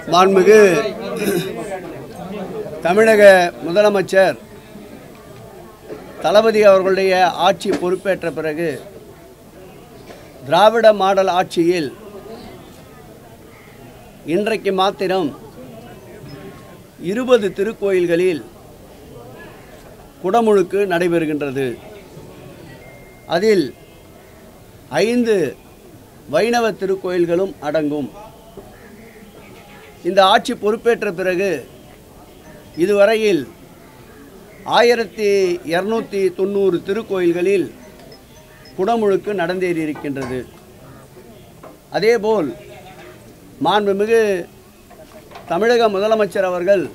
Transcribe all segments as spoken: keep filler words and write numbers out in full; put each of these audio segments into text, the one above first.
மாண்புமிகு தமிழக முதலமைச்சர் தளபதி அவர்களுடைய ஆட்சி பொறுப்பேற்ற பிறகு திராவிட மாடல் ஆட்சியில் இன்றைக்கு மாத்திரம் இருபது திருக்கோயில்களில் குடமுழுக்கு நடைபெறுகின்றது. அதில் ஐந்து வைணவ திருக்கோயில்களும் அடங்கும். இந்த ஆட்சி பொறுப்பேற்ற பிறகு இதுவரையில் ஆயிரத்தி இரநூத்தி தொண்ணூறு திருக்கோயில்களில் குடமுழுக்கு நடந்தேறியிருக்கின்றது. அதேபோல் மாண்புமிகு தமிழக முதலமைச்சர் அவர்கள்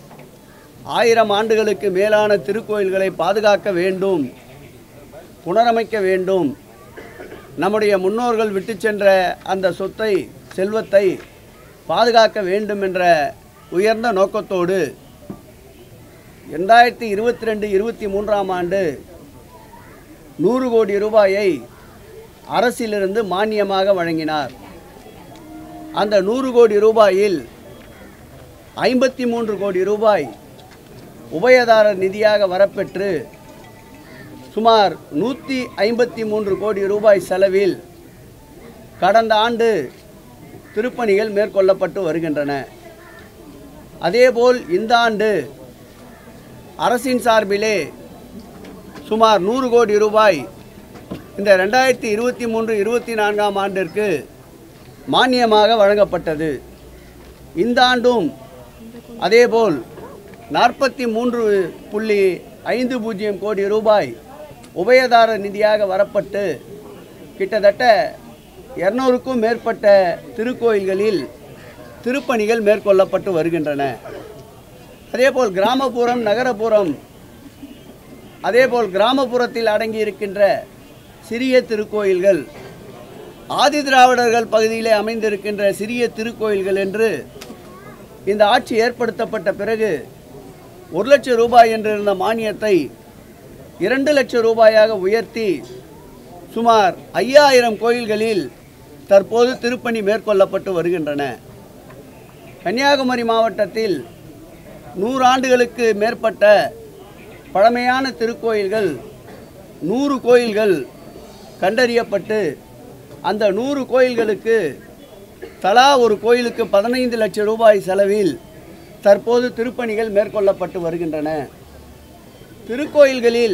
ஆயிரம் ஆண்டுகளுக்கு மேலான திருக்கோயில்களை பாதுகாக்க வேண்டும், புனரமைக்க வேண்டும், நம்முடைய முன்னோர்கள் விட்டு சென்ற அந்த சொத்தை செல்வத்தை பாதுகாக்க வேண்டும் என்ற உயர்ந்த நோக்கத்தோடு இரண்டாயிரத்தி இருபத்தி ரெண்டு இருபத்தி மூன்றாம் ஆண்டு நூறு கோடி ரூபாயை அரசிலிருந்து மானியமாக வழங்கினார். அந்த நூறு கோடி ரூபாயில் ஐம்பத்தி மூன்று கோடி ரூபாய் உபயதாரர் நிதியாக வரப்பெற்று சுமார் நூற்றி ஐம்பத்தி மூன்று கோடி ரூபாய் செலவில் கடந்த ஆண்டு திருப்பணிகள் மேற்கொள்ளப்பட்டு வருகின்றன. அதேபோல் இந்த ஆண்டு அரசின் சார்பிலே சுமார் நூறு கோடி ரூபாய் இந்த ரெண்டாயிரத்தி இருபத்தி மூன்று இருபத்தி நான்காம் ஆண்டிற்கு மானியமாக வழங்கப்பட்டது. இந்த ஆண்டும் அதேபோல் நாற்பத்தி மூன்று புள்ளி ஐந்து பூஜ்ஜியம் கோடி ரூபாய் உபயதாரர் நிதியாக வரப்பட்டு கிட்டத்தட்ட இருநூறுக்கும் மேற்பட்ட திருக்கோயில்களில் திருப்பணிகள் மேற்கொள்ளப்பட்டு வருகின்றன. அதேபோல் கிராமப்புறம் நகரப்புறம் அதேபோல் கிராமப்புறத்தில் அடங்கியிருக்கின்ற சிறிய திருக்கோயில்கள், ஆதி திராவிடர்கள் பகுதியிலே அமைந்திருக்கின்ற சிறிய திருக்கோயில்கள் என்று இந்த ஆட்சி ஏற்படுத்தப்பட்ட பிறகு ஒரு லட்சம் ரூபாய் என்றிருந்த மானியத்தை இரண்டு லட்சம் ரூபாயாக உயர்த்தி சுமார் ஐயாயிரம் கோயில்களில் தற்போது திருப்பணி மேற்கொள்ளப்பட்டு வருகின்றன. கன்னியாகுமரி மாவட்டத்தில் நூறு ஆண்டுகளுக்கு மேற்பட்ட பழமையான திருக்கோயில்கள் நூறு கோயில்கள் கண்டறியப்பட்டு அந்த நூறு கோயில்களுக்கு தலா ஒரு கோயிலுக்கு பதினைந்து லட்சம் ரூபாய் செலவில் தற்போது திருப்பணிகள் மேற்கொள்ளப்பட்டு வருகின்றன. திருக்கோயில்களில்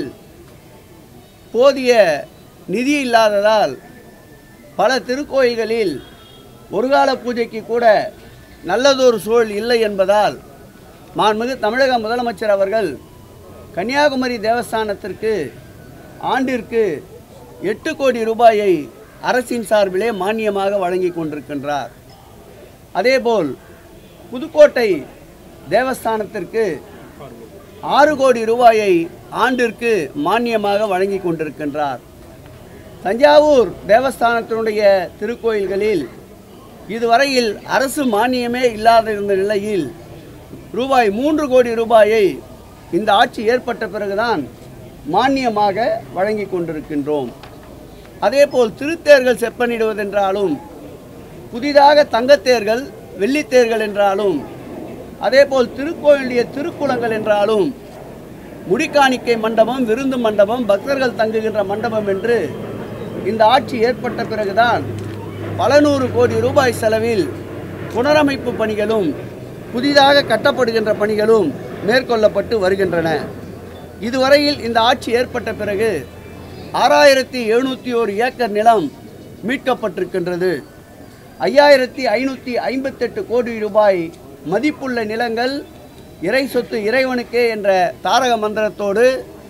போதிய நிதி இல்லாததால் பல திருக்கோயில்களில் ஒரு கால பூஜைக்கு கூட நல்லதொரு சூழல் இல்லை என்பதால் மாண்புமிகு தமிழக முதலமைச்சர் அவர்கள் கன்னியாகுமரி தேவஸ்தானத்திற்கு ஆண்டிற்கு எட்டு கோடி ரூபாயை அரசின் சார்பிலே மானியமாக வழங்கி கொண்டிருக்கின்றார். அதேபோல் புதுக்கோட்டை தேவஸ்தானத்திற்கு ஆறு கோடி ரூபாயை ஆண்டிற்கு மானியமாக வழங்கி கொண்டிருக்கின்றார். தஞ்சாவூர் தேவஸ்தானத்தினுடைய திருக்கோயில்களில் இதுவரையில் அரசு மானியமே இல்லாத இருந்த நிலையில் ரூபாய் மூன்று கோடி ரூபாயை இந்த ஆட்சி ஏற்பட்ட பிறகுதான் மானியமாக வழங்கி கொண்டிருக்கின்றோம். அதேபோல் திருத்தேர்கள் செப்பனிடுவதென்றாலும், புதிதாக தங்கத்தேர்கள் வெள்ளித்தேர்கள் என்றாலும், அதேபோல் திருக்கோயிலுடைய திருக்குளங்கள் என்றாலும், முடிக்காணிக்கை மண்டபம், விருந்து மண்டபம், பக்தர்கள் தங்குகின்ற மண்டபம் என்று இந்த ஆட்சி ஏற்பட்ட பிறகுதான் பல நூறு கோடி ரூபாய் செலவில் புனரமைப்பு பணிகளும் புதிதாக கட்டப்படுகின்ற பணிகளும் மேற்கொள்ளப்பட்டு வருகின்றன. இதுவரையில் இந்த ஆட்சி ஏற்பட்ட பிறகு ஆறாயிரத்தி எழுநூற்றி ஒரு ஏக்கர் நிலம் மீட்கப்பட்டிருக்கின்றது. ஐயாயிரத்தி ஐநூற்றி ஐம்பத்தெட்டு கோடி ரூபாய் மதிப்புள்ள நிலங்கள் இறை சொத்து இறைவனுக்கே என்ற தாரக மந்திரத்தோடு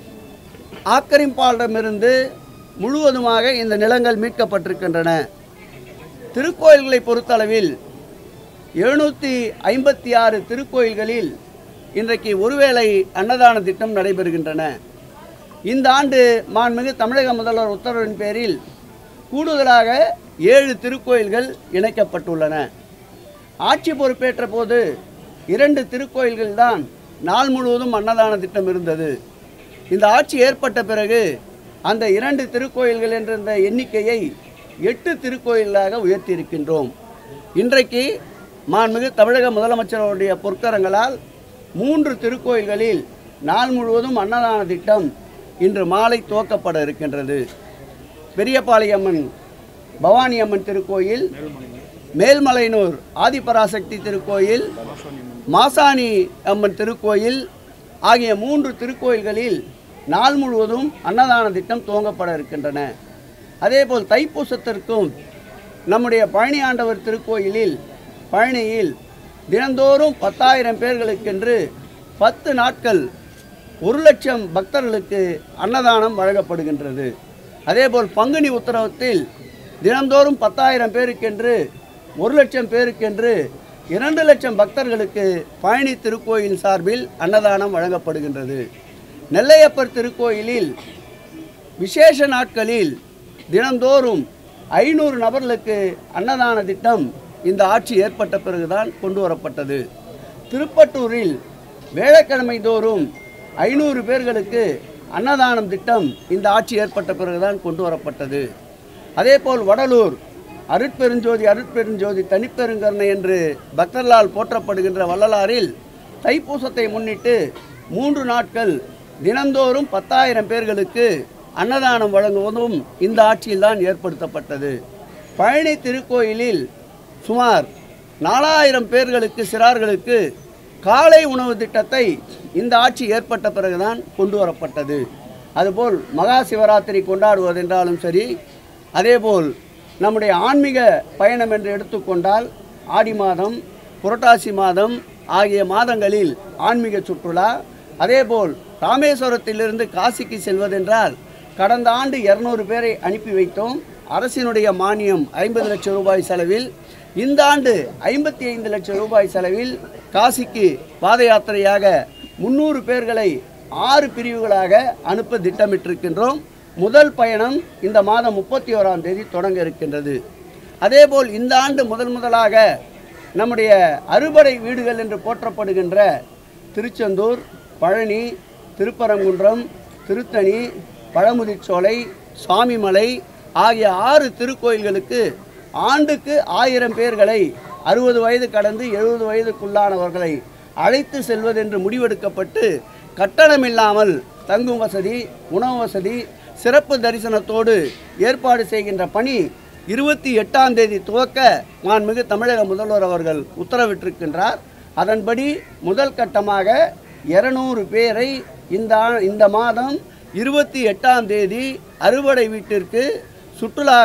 ஆக்கிரமிப்பாளரிடமிருந்து முழுவதுமாக இந்த நிலங்கள் மீட்கப்பட்டிருக்கின்றன. திருக்கோயில்களை பொறுத்தளவில் எழுநூற்றி ஐம்பத்தி ஆறு திருக்கோயில்களில் இன்றைக்கு ஒருவேளை அன்னதான திட்டம் நடைபெறுகின்றன. இந்த ஆண்டு மாண்புமிகு தமிழக முதல்வர் உத்தரவின் பேரில் கூடுதலாக ஏழு திருக்கோயில்கள் இணைக்கப்பட்டுள்ளன. ஆட்சி பொறுப்பேற்ற போது இரண்டு திருக்கோயில்கள் தான் நாள் முழுவதும் அன்னதான திட்டம் இருந்தது. இந்த ஆட்சி ஏற்பட்ட பிறகு அந்த இரண்டு திருக்கோயில்கள் என்ற எண்ணிக்கையை எட்டு திருக்கோயிலாக உயர்த்தியிருக்கின்றோம். இன்றைக்கு மாண்புமிகு தமிழக முதலமைச்சருடைய பொற்கரங்களால் மூன்று திருக்கோயில்களில் நாள் முழுவதும் அன்னதான திட்டம் இன்று மாலை துவக்கப்பட இருக்கின்றது. பெரியபாளையம்மன் பவானி அம்மன் திருக்கோயில், மேல்மலையனூர் ஆதிபராசக்தி திருக்கோயில், மாசாணி அம்மன் திருக்கோயில் ஆகிய மூன்று திருக்கோயில்களில் நாள் முழுவதும் அன்னதான திட்டம் துவங்கப்பட இருக்கின்றன. அதேபோல் தைப்பூசத்திற்கும் நம்முடைய பழனி ஆண்டவர் திருக்கோயிலில் பழனியில் தினந்தோறும் பத்தாயிரம் பேர்களுக்கென்று பத்து நாட்கள் ஒரு லட்சம் பக்தர்களுக்கு அன்னதானம் வழங்கப்படுகின்றது. அதேபோல் பங்குனி உத்திரவத்தில் தினந்தோறும் பத்தாயிரம் பேருக்கென்று ஒரு லட்சம் பேருக்கென்று இரண்டு லட்சம் பக்தர்களுக்கு பழனி திருக்கோயில் சார்பில் அன்னதானம் வழங்கப்படுகின்றது. நெல்லையப்பர் திருக்கோயிலில் விசேஷ நாட்களில் தினந்தோறும் ஐநூறு நபர்களுக்கு அன்னதான திட்டம் இந்த ஆட்சி ஏற்பட்ட பிறகுதான் கொண்டு வரப்பட்டது. திருப்பட்டூரில் வேலைக்கிழமை தோறும் ஐநூறு பேர்களுக்கு அன்னதானம் திட்டம் இந்த ஆட்சி ஏற்பட்ட பிறகுதான் கொண்டு வரப்பட்டது. அதேபோல் வடலூர் அருட்பெருஞ்சோதி அருட்பெருஞ்சோதி தனிப்பெருங்கருணை என்று பக்தர்களால் போற்றப்படுகின்ற வள்ளலாரில் தைப்பூசத்தை முன்னிட்டு மூன்று நாட்கள் தினந்தோறும் பத்தாயிரம் பேர்களுக்கு அன்னதானம் வழங்குவதும் இந்த ஆட்சியில்தான் ஏற்படுத்தப்பட்டது. பழனி திருக்கோயிலில் சுமார் நாலாயிரம் பேர்களுக்கு சிறார்களுக்கு காலை உணவு திட்டத்தை இந்த ஆட்சி ஏற்பட்ட பிறகுதான் கொண்டு வரப்பட்டது. அதுபோல் மகா சிவராத்திரி கொண்டாடுவதென்றாலும் சரி, அதேபோல் நம்முடைய ஆன்மீக பயணம் என்று எடுத்துக்கொண்டால் ஆடி மாதம், புரட்டாசி மாதம் ஆகிய மாதங்களில் ஆன்மீக சுற்றுலா, அதேபோல் ராமேஸ்வரத்திலிருந்து காசிக்கு செல்வதென்றால் கடந்த ஆண்டு இருநூறு பேரை அனுப்பி வைத்தோம். அரசினுடைய மானியம் ஐம்பது லட்சம் ரூபாய் செலவில். இந்த ஆண்டு ஐம்பத்தி ஐந்து லட்சம் ரூபாய் செலவில் காசிக்கு பாத யாத்திரையாக முன்னூறு பேர்களை ஆறு பிரிவுகளாக அனுப்ப திட்டமிட்டிருக்கின்றோம். முதல் பயணம் இந்த மாதம் முப்பத்தி ஓராம் தேதி தொடங்க இருக்கின்றது. அதேபோல் இந்த ஆண்டு முதல் முதலாக நம்முடைய அறுபடை வீடுகள் என்று போற்றப்படுகின்ற திருச்செந்தூர், பழனி, திருப்பரங்குன்றம், திருத்தணி, பழமுதிர்ச்சோலை, சுவாமிமலை ஆகிய ஆறு திருக்கோயில்களுக்கு ஆண்டுக்கு ஆயிரம் பேர்களை அறுபது வயது கடந்து எழுபது வயதுக்குள்ளானவர்களை அழைத்து செல்வதென்று முடிவெடுக்கப்பட்டு கட்டணமில்லாமல் தங்கும் வசதி, உணவு வசதி, சிறப்பு தரிசனத்தோடு ஏற்பாடு செய்கின்ற பணி இருபத்தி எட்டாம் தேதி துவக்க மாண்புமிகு தமிழக முதல்வர் அவர்கள் உத்தரவிட்டிருக்கின்றார். அதன்படி முதல் கட்டமாக இருநூறு பேரை இந்த இந்த மாதம் இருபத்தி எட்டாம் தேதி அறுபடை வீட்டிற்கு சுற்றுலா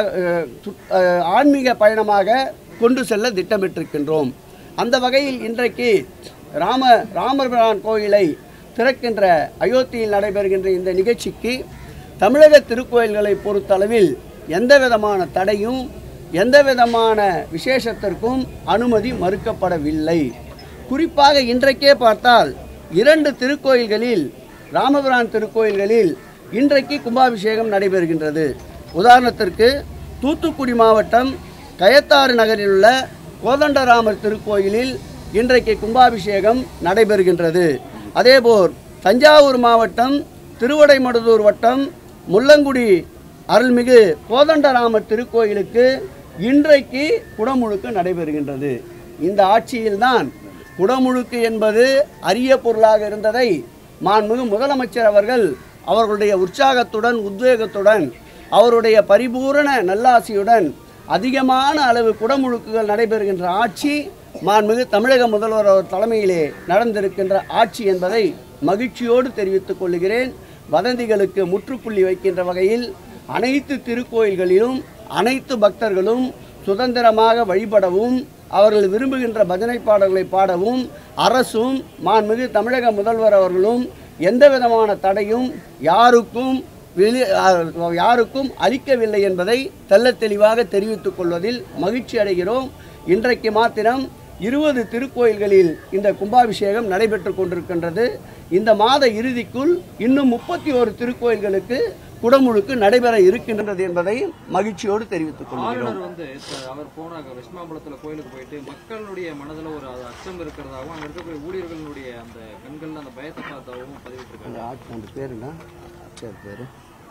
ஆன்மீக பயணமாக கொண்டு செல்ல திட்டமிட்டிருக்கின்றோம். அந்த வகையில் இன்றைக்கு ராம ராமபிரான் கோயிலை திறக்கின்ற அயோத்தியில் நடைபெறுகின்ற இந்த நிகழ்ச்சிக்கு தமிழக திருக்கோயில்களை பொறுத்தளவில் எந்த விதமான தடையும் எந்த விதமான விசேஷத்திற்கும் அனுமதி மறுக்கப்படவில்லை. குறிப்பாக இன்றைக்கே பார்த்தால் இரண்டு திருக்கோயில்களில், ராமபிரான் திருக்கோயில்களில் இன்றைக்கு கும்பாபிஷேகம் நடைபெறுகின்றது. உதாரணத்திற்கு தூத்துக்குடி மாவட்டம் கயத்தாறு நகரில் உள்ள கோதண்டராமர் திருக்கோயிலில் இன்றைக்கு கும்பாபிஷேகம் நடைபெறுகின்றது. அதேபோல் தஞ்சாவூர் மாவட்டம் திருவடைமடுதூர் வட்டம் முள்ளங்குடி அருள்மிகு கோதண்டராமர் திருக்கோயிலுக்கு இன்றைக்கு குடமுழுக்கு நடைபெறுகின்றது. இந்த ஆட்சியில்தான் குடமுழுக்கு என்பது அரிய பொருளாக இருந்ததை மாண்புமிகு முதலமைச்சர் அவர்கள் அவர்களுடைய உற்சாகத்துடன் உத்வேகத்துடன் அவருடைய பரிபூரண நல்லாசியுடன் அதிகமான அளவு குடமுழுக்குகள் நடைபெறுகின்ற ஆட்சி மாண்புமிகு தமிழக முதல்வர் அவர் தலைமையிலே நடந்திருக்கின்ற ஆட்சி என்பதை மகிழ்ச்சியோடு தெரிவித்துக் கொள்கிறேன். வதந்திகளுக்கு முற்றுப்புள்ளி வைக்கின்ற வகையில் அனைத்து திருக்கோயில்களிலும் அனைத்து பக்தர்களும் சுதந்திரமாக வழிபடவும் அவர்கள் விரும்புகின்ற பஜனை பாடல்களை பாடவும் அரசும் மாண்புமிகு தமிழக முதல்வர் அவர்களும் எந்த விதமான தடையும் யாருக்கும் வெளி யாருக்கும் அளிக்கவில்லை என்பதை தெள்ள தெளிவாக தெரிவித்துக் கொள்வதில் மகிழ்ச்சி அடைகிறோம். இன்றைக்கு மாத்திரம் இருபது திருக்கோயில்களில் இந்த கும்பாபிஷேகம் நடைபெற்று கொண்டிருக்கின்றது. இந்த மாத இறுதிக்குள் இன்னும் முப்பத்தி ஓரு திருக்கோயில்களுக்கு குடமுழுக்கு நடைபெற இருக்கின்றது என்பதை மகிழ்ச்சியோடு தெரிவித்துக் கொள்கிறோம். வந்து அவர் போன விஷ்மாபுரத்துல கோயிலுக்கு போயிட்டு மக்களுடைய மனதில் ஒரு அச்சம் இருக்கிறதாகவும் அங்க இருக்கக்கூடிய ஊழியர்களுடைய அந்த கண்கள் அந்த பயத்தை பார்த்தாகவும் பதிவிட்டிருக்காங்க. பேருனா பேரு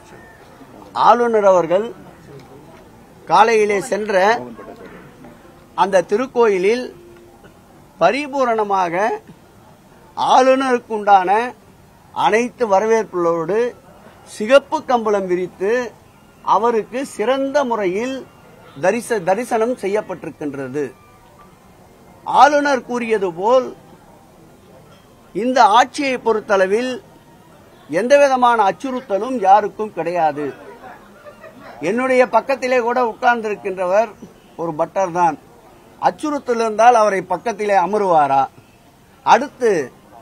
ஆளுநர் அவர்கள் காலையிலே சென்ற அந்த திருக்கோயிலில் பரிபூரணமாக ஆளுநருக்கு உண்டான அனைத்து வரவேற்புகளோடு சிகப்பு கம்பளம் விரித்து அவருக்கு சிறந்த முறையில் தரிச தரிசனம் செய்யப்பட்டிருக்கின்றது. ஆளுநர் கூறியது போல் இந்த ஆட்சியை பொறுத்தளவில் எந்தவிதமான அச்சுறுத்தலும் யாருக்கும் கிடையாது. என்னுடைய பக்கத்திலே கூட உட்கார்ந்திருக்கின்றவர் ஒரு பட்டர் தான். அச்சுறுத்தல் இருந்தால் அவரை பக்கத்திலே அமருவாரா? அடுத்து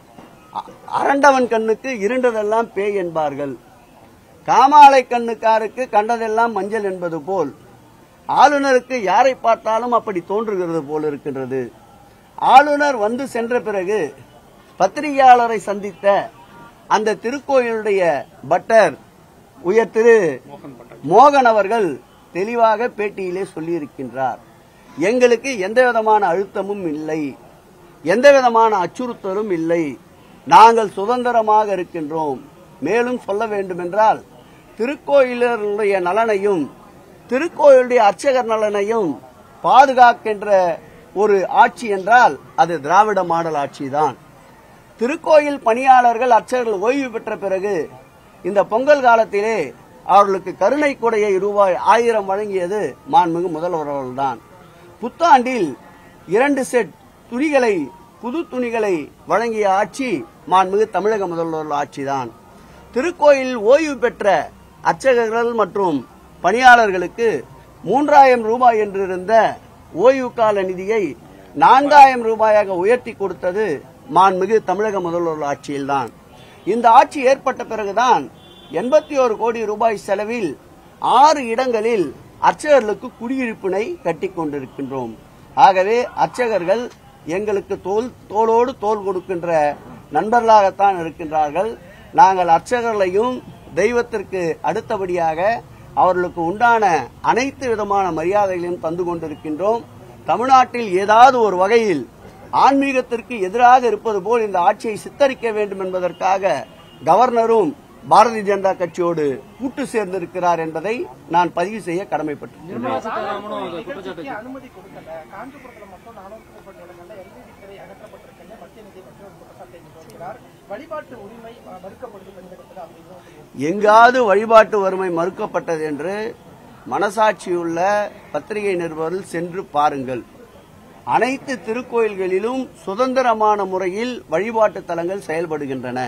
அரண்டவன் கண்ணுக்கு இருண்டதெல்லாம் பேய் என்பார்கள். காமாலை கண்ணுக்காருக்கு கண்டதெல்லாம் மஞ்சள் என்பது போல் ஆளுநருக்கு யாரை பார்த்தாலும் அப்படி தோன்றுகிறது போல் இருக்கின்றது. ஆளுநர் வந்து சென்ற பிறகு பத்திரிகையாளரை சந்தித்த அந்த திருக்கோயிலுடைய பட்டர் உயர் திரு மோகன் அவர்கள் தெளிவாக பேட்டியிலே சொல்லியிருக்கின்றார், எங்களுக்கு எந்த விதமான அழுத்தமும் இல்லை, எந்த விதமான அச்சுறுத்தலும் இல்லை, நாங்கள் சுதந்திரமாக இருக்கின்றோம். மேலும் சொல்ல வேண்டுமென்றால் திருக்கோயிலுடைய நலனையும் திருக்கோயிலுடைய அர்ச்சகர் நலனையும் பாதுகாக்கின்ற ஒரு ஆட்சி என்றால் அது திராவிட மாடல் ஆட்சிதான். திருக்கோயில் பணியாளர்கள் அர்ச்சகர்கள் ஓய்வு பெற்ற பிறகு இந்த பொங்கல் காலத்திலே அவர்களுக்கு கருணை கொடையை ரூபாய் ஆயிரம் வழங்கியது மாண்புமிகு முதல்வர்கள்தான். புத்தாண்டில் இரண்டு செட் துணிகளை புது துணிகளை வழங்கிய ஆட்சி மாண்புமிகு தமிழக முதல்வர்கள் ஆட்சிதான். திருக்கோயில் ஓய்வு பெற்ற அர்ச்சகர்கள் மற்றும் பணியாளர்களுக்கு மூன்றாயிரம் ரூபாய் என்றிருந்த ஓய்வு கால நிதியை நான்காயிரம் ரூபாயாக உயர்த்தி கொடுத்தது மாண்புமிகு தமிழக முதல்வர்கள் ஆட்சியில்தான். இந்த ஆட்சி ஏற்பட்ட பிறகுதான் எண்பத்தி ஒரு கோடி ரூபாய் செலவில் ஆறு இடங்களில் அர்ச்சகர்களுக்கு குடியிருப்பினை கட்டி கொண்டிருக்கின்றோம். ஆகவே அர்ச்சகர்கள் எங்களுக்கு தோல் தோளோடு தோல் கொடுக்கின்ற நண்பர்களாகத்தான் இருக்கின்றார்கள். நாங்கள் அர்ச்சகர்களையும் தெய்வத்திற்கு அடுத்தபடியாக அவர்களுக்கு உண்டான அனைத்து விதமான மரியாதைகளையும் தந்து கொண்டிருக்கின்றோம். தமிழ்நாட்டில் ஏதாவது ஒரு வகையில் ஆன்மீகத்திற்கு எதிராக இருப்பது போல் இந்த ஆட்சியை சித்தரிக்க வேண்டும் என்பதற்காக கவர்னரும் பாரதிய ஜனதா கட்சியோடு கூட்டு சேர்ந்திருக்கிறார் என்பதை நான் பதிவு செய்ய கடமைப்பட்டிருக்கிறேன். எங்காவது வழிபாட்டு உரிமை மறுக்கப்பட்டது என்று மனசாட்சியுள்ள பத்திரிகை நிருபர்கள் சென்று பாருங்கள். அனைத்து திருக்கோயில்களிலும் சுதந்திரமான முறையில் வழிபாட்டு தலங்கள் செயல்படுகின்றன.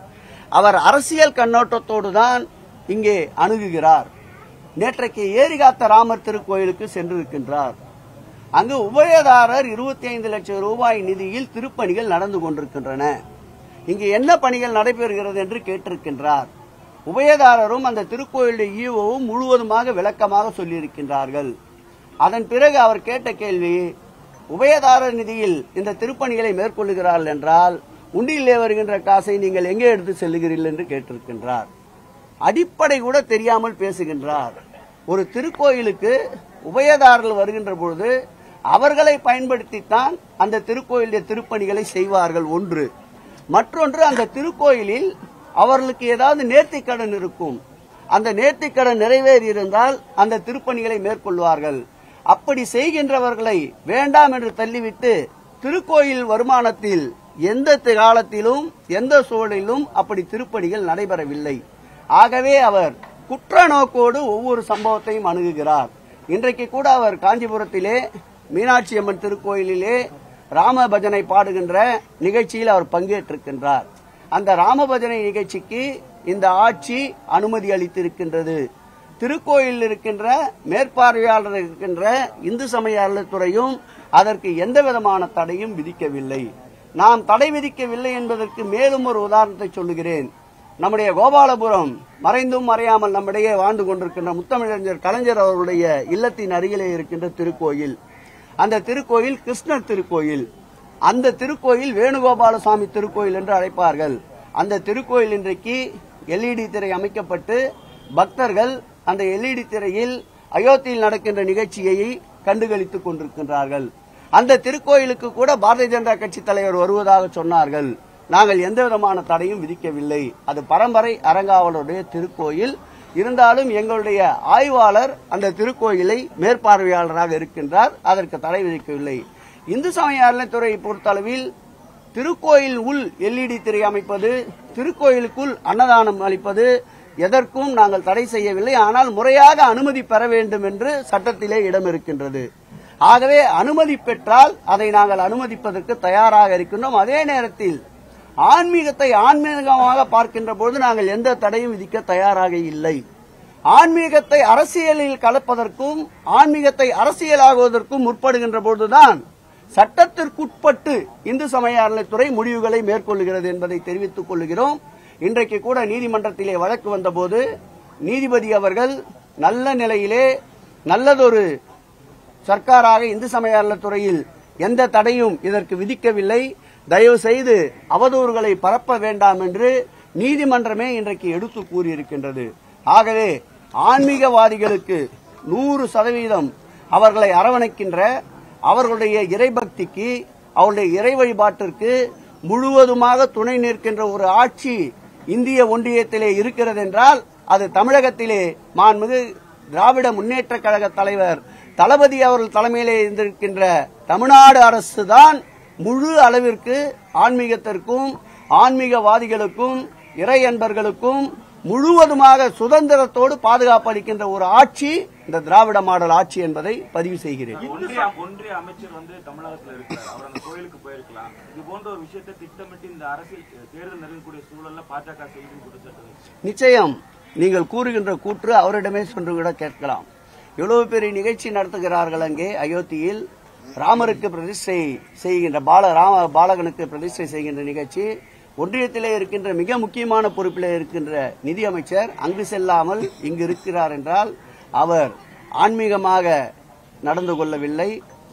அவர் அரசியல் கண்ணோட்டத்தோடு தான் இங்கே அணுகுகிறார். நேற்றைக்கு ஏரிகாத்த ராமர் திருக்கோயிலுக்கு சென்றிருக்கின்றார். அங்கு உபயதாரர் இருபத்தி ஐந்து லட்சம் ரூபாய் நிதியில் திருப்பணிகள் நடந்து கொண்டிருக்கின்றன. இங்கு என்ன பணிகள் நடைபெறுகிறது என்று கேட்டிருக்கின்றார். உபயதாரரும் அந்த திருக்கோயிலுடைய ஈவோவும் முழுவதுமாக விளக்கமாக சொல்லியிருக்கின்றார்கள். அதன் பிறகு அவர் கேட்ட கேள்வி, உபயதாரர் நிதியில் இந்த திருப்பணிகளை மேற்கொள்ளுகிறார்கள் என்றால் உண்டியிலே வருகின்ற காசை நீங்கள் எங்கே எடுத்து செல்லுகிறீர்கள் என்று கேட்டிருக்கின்றார். அடிப்படை கூட தெரியாமல் பேசுகின்றார். ஒரு திருக்கோயிலுக்கு உபயதாரர்கள் வருகின்ற பொழுது அவர்களை பயன்படுத்தித்தான் அந்த திருக்கோயிலுடைய திருப்பணிகளை செய்வார்கள். ஒன்று. மற்றொன்று, அந்த திருக்கோயிலில் அவர்களுக்கு ஏதாவது நேர்த்திக்கடன் இருக்கும். அந்த நேர்த்திக்கடன் நிறைவேறி இருந்தால் அந்த திருப்பணிகளை மேற்கொள்வார்கள். அப்படி செய்கின்றவர்களை வேண்டாம் என்று தள்ளிவிட்டு திருக்கோயில் வருமானத்தில் எந்த காலத்திலும் எந்த சூழலிலும் அப்படி திருப்பணிகள் நடைபெறவில்லை. ஆகவே அவர் குற்ற நோக்கோடு ஒவ்வொரு சம்பவத்தையும் அணுகுகிறார். இன்றைக்கு கூட அவர் காஞ்சிபுரத்திலே மீனாட்சி அம்மன் திருக்கோயிலிலே ராம பஜனை பாடுகின்ற நிகழ்ச்சியில் அவர் பங்கேற்றிருக்கின்றார். அந்த ராம பஜனை நிகழ்ச்சிக்கு இந்த ஆட்சி அனுமதி அளித்திருக்கின்றது. திருக்கோயில் இருக்கின்ற மேற்பார்வையாளர் இருக்கின்ற இந்து சமய அறநிலையத்துறையும் அதற்கு எந்த விதமான தடையும் விதிக்கவில்லை. நாம் தடை விதிக்கவில்லை என்பதற்கு மேலும் ஒரு உதாரணத்தை சொல்லுகிறேன். நம்முடைய கோபாலபுரம் மறைந்தும் மறையாமல் நம்மிடையே வாழ்ந்து கொண்டிருக்கின்ற முத்தமிழறிஞர் கலைஞர் அவருடைய இல்லத்தின் அருகிலே இருக்கின்ற திருக்கோயில், அந்த திருக்கோயில் கிருஷ்ணர் திருக்கோயில். அந்த திருக்கோயில் வேணுகோபாலசாமி திருக்கோயில் என்று அழைப்பார்கள். அந்த திருக்கோயில் இன்றைக்கு எல்இடி திரை அமைக்கப்பட்டு பக்தர்கள் அந்த எல்இடி திரையில் அயோத்தியில் நடக்கின்ற நிகழ்ச்சியை கண்டுகளித்துக் கொண்டிருக்கின்றார்கள். அந்த திருக்கோயிலுக்கு கூட பாரதிய ஜனதா கட்சி தலைவர் வருவதாக சொன்னார்கள். நாங்கள் எந்த விதமான தடையும் விதிக்கவில்லை. அது பரம்பரை அறங்காவலருடைய திருக்கோயில். இருந்தாலும் எங்களுடைய ஆய்வாளர் அந்த திருக்கோயிலை மேற்பார்வையாளராக இருக்கின்றார். அதற்கு தடை விதிக்கவில்லை. இந்து சமய அறநிலைத்துறையை பொறுத்தளவில் திருக்கோயில் உள் எல்இடி திரை அமைப்பது, திருக்கோயிலுக்குள் அன்னதானம் அளிப்பது எதற்கும் நாங்கள் தடை செய்யவில்லை. ஆனால் முறையாக அனுமதி பெற வேண்டும் என்று சட்டத்திலே இடம் இருக்கின்றது. ஆகவே அனுமதி பெற்றால் அதை நாங்கள் அனுமதிப்பதற்கு தயாராக இருக்கின்றோம். அதே நேரத்தில் ஆன்மீகத்தை ஆன்மீகமாக பார்க்கின்ற பொழுது நாங்கள் எந்த தடையும் விதிக்க தயாராக இல்லை. ஆன்மீகத்தை அரசியலில் கலப்பதற்கும் ஆன்மீகத்தை அரசியலாகுவதற்கும் முற்படுகின்ற பொழுதுதான் சட்டத்திற்குட்பட்டு இந்து சமய அறநிலைத்துறை முடிவுகளை மேற்கொள்கிறது என்பதை தெரிவித்துக் கொள்கிறோம். இன்றைக்கு கூட நீதிமன்றத்திலே வழக்கு வந்தபோது நீதிபதி அவர்கள் நல்ல நிலையிலே நல்லதொரு சர்க்காராக இந்து சமய அறநிலைத்துறையில் எந்த தடையும் இதற்கு விதிக்கவில்லை, தயவு செய்து அவதூறுகளை பரப்ப வேண்டாம் என்று நீதிமன்றமே இன்றைக்கு எடுத்து கூறியிருக்கின்றது. ஆகவே ஆன்மீகவாதிகளுக்கு நூறு சதவீதம் அவர்களை அரவணைக்கின்ற, அவர்களுடைய இறைபக்திக்கு அவருடைய இறை வழிபாட்டிற்கு முழுவதுமாக துணை நிற்கின்ற ஒரு ஆட்சி இந்திய ஒன்றியத்திலே இருக்கிறது என்றால் அது தமிழகத்திலே மாண்புமிகு திராவிட முன்னேற்ற கழக தலைவர் தளபதி அவர்கள் தலைமையிலே இருந்திருக்கின்ற தமிழ்நாடு அரசு தான் முழு அளவிற்கு ஆன்மீகத்திற்கும் ஆன்மீகவாதிகளுக்கும் இறை அன்பர்களுக்கும் முழுவதுமாக சுதந்திரத்தோடு பாதுகாப்பு அளிக்கின்ற ஒரு ஆட்சி இந்த திராவிட மாடல் ஆட்சி என்பதை பதிவு செய்கிறேன். ஒன்றிய அமைச்சர் வந்து தமிழகத்தில் இருக்கிறார், அவர் அந்த கோயிலுக்கு போயிருக்கலாம். இது போன்ற ஒரு விஷயத்தை திட்டமிட்டு இந்த அரசியல் தேர்தல் நெருங்கக்கூடிய சூழல்ல பாஜக செய்து கொடுத்தது. நிச்சயம் நீங்கள் கூறுகின்ற கூற்று அவரிடமே சென்று கூட கேட்கலாம். எவ்வளவு பெரிய நிகழ்ச்சி நடத்துகிறார்கள் அங்கே அயோத்தியில் ராமருக்கு பிரதிஷ்டை செய்கின்ற பால ராம பாலகனுக்கு பிரதிஷ்டை செய்கின்ற நிகழ்ச்சி. ஒன்றியத்திலே இருக்கின்ற மிக முக்கியமான பொறுப்பிலே இருக்கின்ற நிதியமைச்சர் அங்கு செல்லாமல் இங்கு இருக்கிறார் என்றால் அவர் ஆன்மீகமாக நடந்து கொள்ளவில்லை,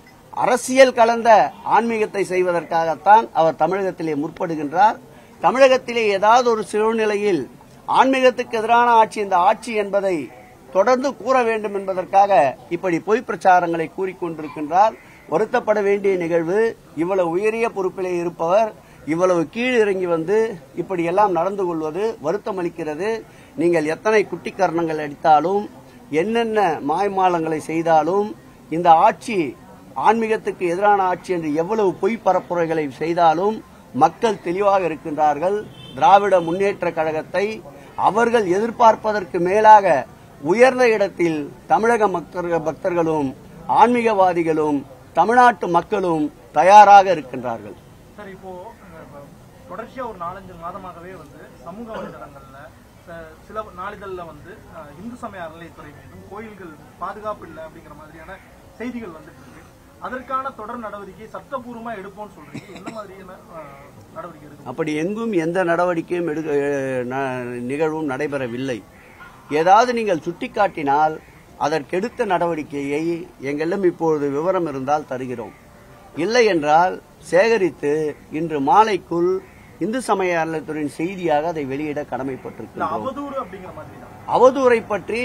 அரசியல் கலந்த ஆன்மீகத்தை செய்வதற்காகத்தான் அவர் தமிழகத்திலே முற்படுகின்றார். தமிழகத்திலே ஏதாவது ஒரு சூழ்நிலையில் ஆன்மீகத்துக்கு எதிரான ஆட்சி இந்த ஆட்சி என்பதை தொடர்ந்து கூற வேண்டும் என்பதற்காக இப்படி பொய் பிரச்சாரங்களை கூறிக்கொண்டிருக்கின்றார். வருத்தப்பட வேண்டிய நிகழ்வு. இவ்வளவு உயரிய பொறுப்பிலே இருப்பவர் இவ்வளவு கீழ் இறங்கி வந்து இப்படி எல்லாம் நடந்து கொள்வது வருத்தம் அளிக்கிறது. நீங்கள் எத்தனை குட்டிக்கரணங்கள் அடித்தாலும் என்னென்ன மாய்மாலங்களை செய்தாலும் இந்த ஆட்சி ஆன்மீகத்துக்கு எதிரான ஆட்சி என்று எவ்வளவு பொய் பரப்புரைகளை செய்தாலும் மக்கள் தெளிவாக இருக்கின்றார்கள். திராவிட முன்னேற்ற கழகத்தை அவர்கள் எதிர்பார்ப்பதற்கு மேலாக உயர்ந்த இடத்தில் தமிழக பக்தர்களும் ஆன்மீகவாதிகளும் தமிழ்நாட்டு மக்களும் தயாராக இருக்கின்றார்கள். சார், இப்போ தொடர்ச்சியா ஒரு நாலஞ்சு மாதமாகவே வந்து சமூக வலைதளங்கள்ல சில நாளிதழ்ல வந்து இந்து சமய அறநிலைத்துறை மீதும் கோயில்கள் பாதுகாப்பு இல்லை அப்படிங்கிற மாதிரியான செய்திகள் வந்துட்டு இருக்கு. அதற்கான தொடர் நடவடிக்கை சட்டபூர்வமா எடுப்போம்னு சொல்றீங்க. என்ன மாதிரியான நடவடிக்கை எடுக்கும்? அப்படி எங்கும் எந்த நடவடிக்கையும் நிகழ்வும் நடைபெறவில்லை. ஏதாவது நீங்கள் சுட்டிக்காட்டினால் அதற்கெடுத்த நடவடிக்கையை எங்களிடம் இப்பொழுது விவரம் இருந்தால் தருகிறோம். இல்லை என்றால் சேகரித்து இன்று மாலைக்குள் இந்து சமய அறநிலையத்துறையின் செய்தியாக அதை வெளியிட கடமைப்பட்டிருக்கிறோம். அவதூறை பற்றி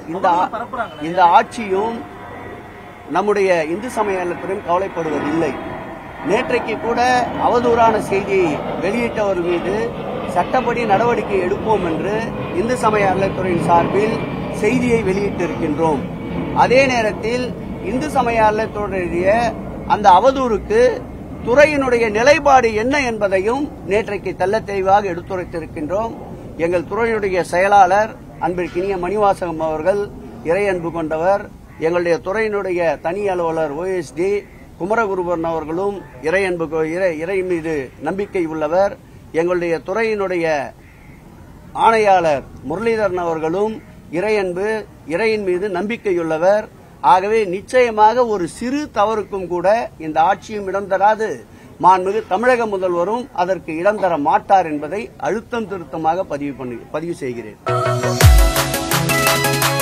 இந்த ஆட்சியும் நம்முடைய இந்து சமய அறநிலையத்துறையும் கவலைப்படுவதில்லை. நேற்றைக்கு கூட அவதூறான செய்தியை வெளியிட்டவர் மீது சட்டப்படி நடவடிக்கை எடுப்போம் என்று இந்து சமய அறநிலையத்துறையின் சார்பில் செய்தியை வெளியிட்டிருக்கின்றோம். அதே நேரத்தில் இந்து சமய அறநிலையத்துறையுடைய அந்த அவதூறுக்கு துறையினுடைய நிலைப்பாடு என்ன என்பதையும் நேற்றைக்கு தெள்ளத் தெளிவாக எடுத்துரைத்திருக்கின்றோம். எங்கள் துறையினுடைய செயலாளர் அன்பிற்கினிய மணிவாசகம் அவர்கள் இறை அன்பு கொண்டவர். எங்களுடைய துறையினுடைய தனி அலுவலர் ஓஎஸ்டி குமரகுருபரன் அவர்களும் இறை அன்பு இறை மீது நம்பிக்கை உள்ளவர். எங்களுடைய துறையினுடைய ஆணையாளர் முரளிதரன் அவர்களும் இறை அன்பு இறையின் மீது நம்பிக்கையுள்ளவர். ஆகவே நிச்சயமாக ஒரு சிறு தவறுக்கும் கூட இந்த ஆட்சியும் இடம் தராது, மாண்புமிகு தமிழக முதல்வரும் அதற்கு இடம் தர மாட்டார் என்பதை அழுத்தம் திருத்தமாக பதிவு பண்ணி பதிவு செய்கிறேன்.